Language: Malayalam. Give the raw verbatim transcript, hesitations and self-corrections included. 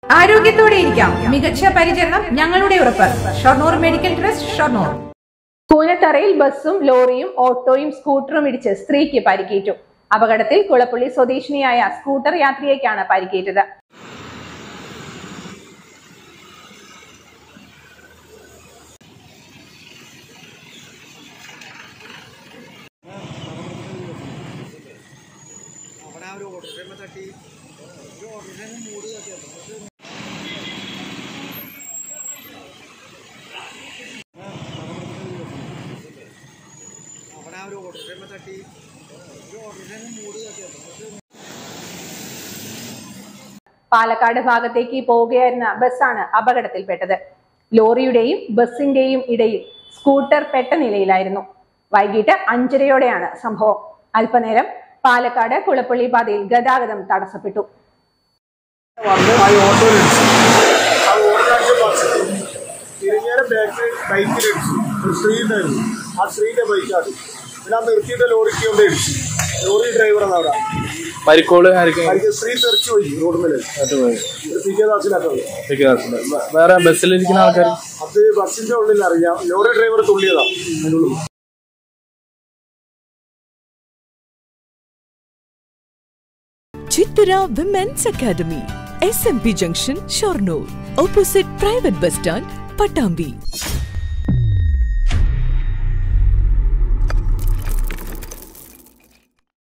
ആരോഗ്യത്തോടെ ഇരിക്കാം. മികച്ച പരിചരണം ഞങ്ങളുടെ ഉറപ്പ്. Shoranur medical trust, Shoranur. കൂനത്തറയിൽ ബസ്സും ലോറിയും ഓട്ടോയും സ്കൂട്ടറും ഇടിച്ച് സ്ത്രീക്ക് പരിക്കേറ്റു. അപകടത്തിൽ കുളപ്പള്ളി സ്വദേശിനിയായ സ്കൂട്ടർ യാത്രികയ്ക്കാണ് പരിക്കേറ്റത്. പാലക്കാട് ഭാഗത്തേക്ക് പോവുകയായിരുന്ന ബസ്സാണ് അപകടത്തിൽപ്പെട്ടത്. ലോറിയുടെയും ബസിന്റെയും ഇടയിൽ സ്കൂട്ടർ പെട്ട നിലയിലായിരുന്നു. വൈകിട്ട് അഞ്ചരയോടെയാണ് സംഭവം. അല്പനേരം പാലക്കാട് കുളപ്പള്ളി പാതയിൽ ഗതാഗതം തടസ്സപ്പെട്ടു. ലോറി ഡ്രൈവർ വേറെ ബസ്സിലിരിക്കുന്ന ആൾക്കാർ അത് ബസ്സിന്റെ ഉള്ളിൽ അറിയാം. ലോറി ഡ്രൈവർ തുള്ളിയതാ. Chithara women's academy, S M P junction, Shoranur, opposite private bus stand, Pattambi.